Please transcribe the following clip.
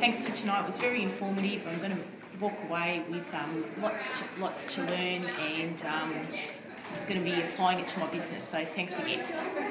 Thanks for tonight. It was very informative. I'm going to walk away with lots to learn, and I'm going to be applying it to my business. So thanks again.